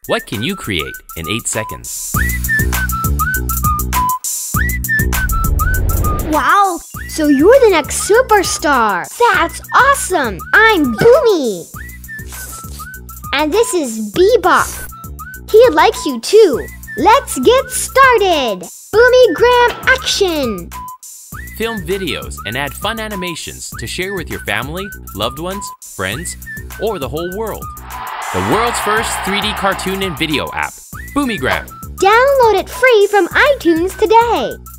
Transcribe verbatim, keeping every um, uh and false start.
What can you create in eight seconds? Wow! So you're the next superstar! That's awesome! I'm Boomy! And this is Bebop. He likes you too. Let's get started! BOOMiGram action! Film videos and add fun animations to share with your family, loved ones, friends, or the whole world. The world's first three D cartoon and video app, BOOMiGram. Download it free from iTunes today.